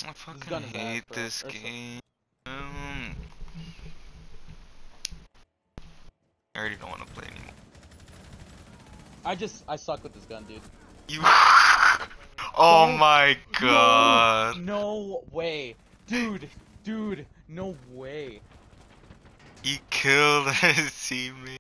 I fucking gun is ass, hate bro. this game. I already don't want to play anymore. I suck with this gun, dude. You. Oh No, my god. No way. Dude, no way. He killed his teammate.